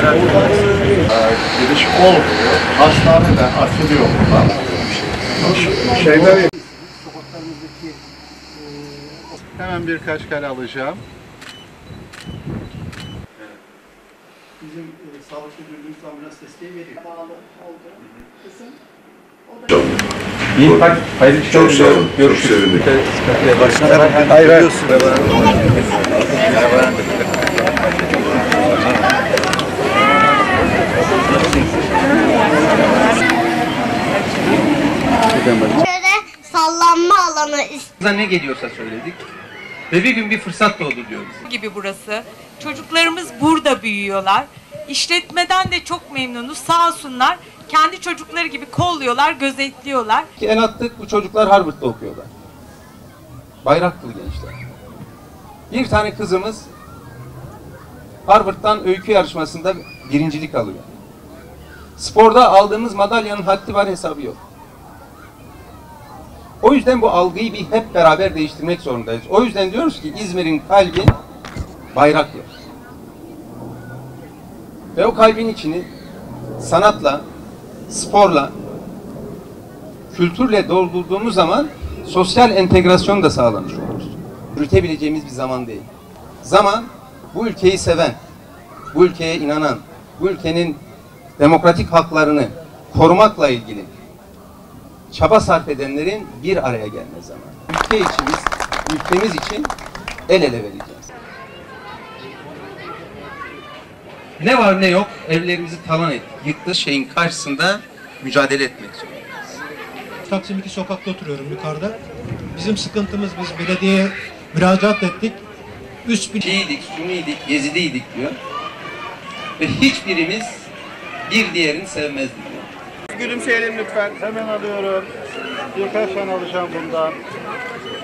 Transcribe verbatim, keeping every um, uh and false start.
Giriş olmuyor. Hastane de açılıyor buradan. Şeyleri... Hemen birkaç kare alacağım. Bizim e, sağlık müdürlüğümüz ambulans desteği veriyor. Bağlı oldu. Kızım. Çok, İyi, hadi, hayırlı işler çok sağ olun. Çok Görüşürüz. sevindik. Hayır, hayır. Şöyle sallanma alanı istiyoruz. Ne geliyorsa söyledik ve bir gün bir fırsat doğdu diyor bize. Gibi burası. Çocuklarımız burada büyüyorlar. İşletmeden de çok memnunuz. Sağ olsunlar. Kendi çocukları gibi kolluyorlar, gözetliyorlar. El attık, bu çocuklar Harvard'da okuyorlar. Bayraklı gençler. Bir tane kızımız Harvard'dan öykü yarışmasında birincilik alıyor. Sporda aldığımız madalyanın haddi var, hesabı yok. O yüzden bu algıyı bir hep beraber değiştirmek zorundayız. O yüzden diyoruz ki İzmir'in kalbi Bayraklı. Ve o kalbin içini sanatla, sporla, kültürle doldurduğumuz zaman sosyal entegrasyon da sağlamış oluruz. Yürütebileceğimiz bir zaman değil. Zaman, bu ülkeyi seven, bu ülkeye inanan, bu ülkenin demokratik haklarını korumakla ilgili çaba sarf edenlerin bir araya gelme zamanı. Ülke içimiz, ülkemiz için el ele vereceğiz. Ne var ne yok evlerimizi talan ettik. Yıktığı şeyin karşısında mücadele etmek zorundayız. Taksim iki sokakta oturuyorum yukarıda. Bizim sıkıntımız, biz belediyeye müracaat ettik. Üst bir... Şiiydik, Suniydik, Yezidiydik diyor. Ve hiçbirimiz bir diğerini sevmezdi diyor. Gülümseyelim lütfen. Hemen alıyorum. Birkaç tane alacağım bundan.